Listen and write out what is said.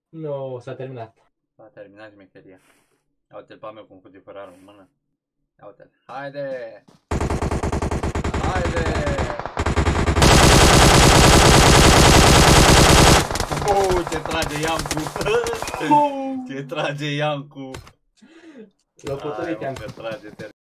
Nu, s-a terminat. S-a terminat șmecheria. Ia uite-l pe meu cum fuge fără armă în mână. Ia uite-l. Haide! Haide! Ce trage Iancu! Ce trage Iancu! L-a potolit Hai, mă, Iancu. că trage